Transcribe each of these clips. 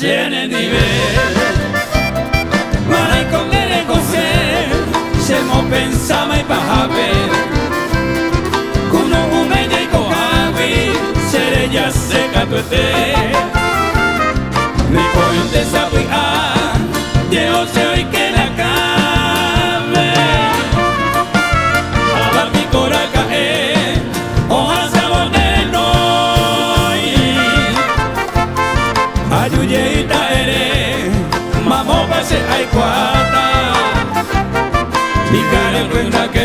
scene di me. Ma con le cose siamo pensamo e pahabe con un medio cohabi sere ya se capete me cuente sabi a Dios se hoy que la came a mi coraca hoja sabone noi ayuyeita ere mamo pase ay cuata mi cara cuenta que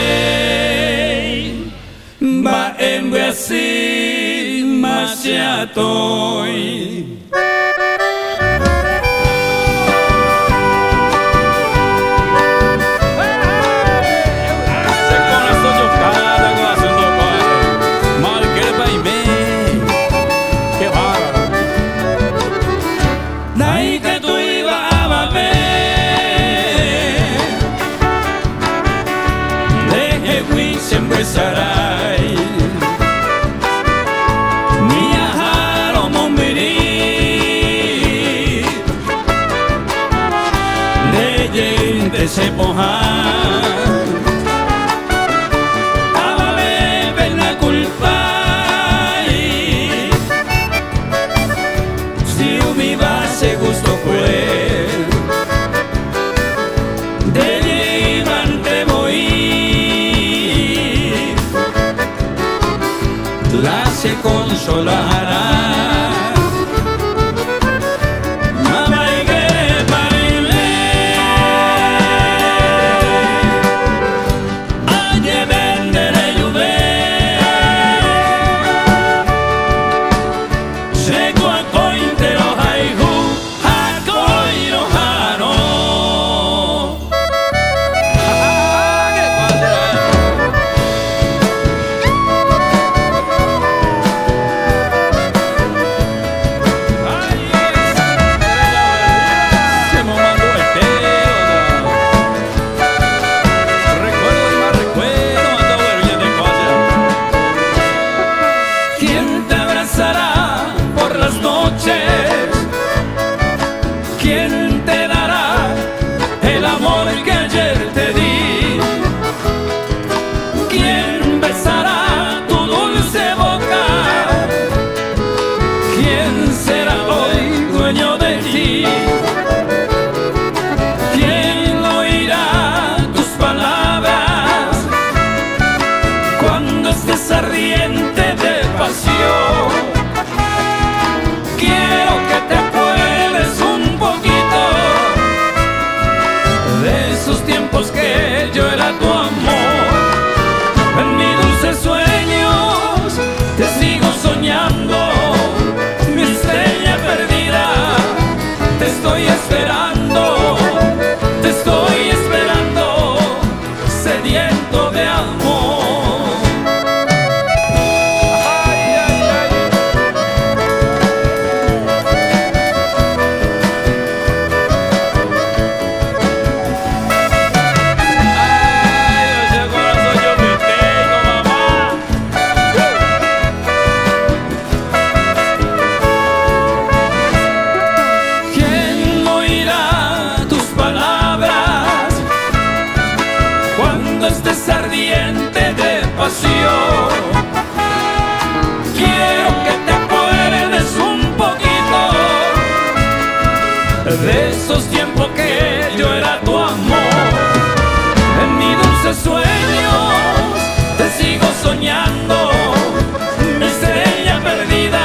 ve va en Brasil más ya estoy. Sempre sarai mia haro mombiri de gente se pohan amame pena culpa si mi base gusto fue de llevante voy la se consolará. Mamá y que parile, oye vendere lluve, seco a cointero haihu, a coiro jaro. ¿Quién te dará el amor que ayer te di? ¿Quién besará tu dulce boca? ¿Quién será hoy dueño de ti? ¿Quién oirá tus palabras cuando estés ardiente de pasión? Quiero que te acuerdes un poquito de esos tiempos que yo era tu amor. En mis dulces sueños te sigo soñando, mi estrella perdida. Te estoy esperando, sediento de amor. Estés ardiente de pasión, quiero que te acuerdes un poquito de esos tiempos que yo era tu amor. En mis dulces sueños te sigo soñando, mi estrella perdida.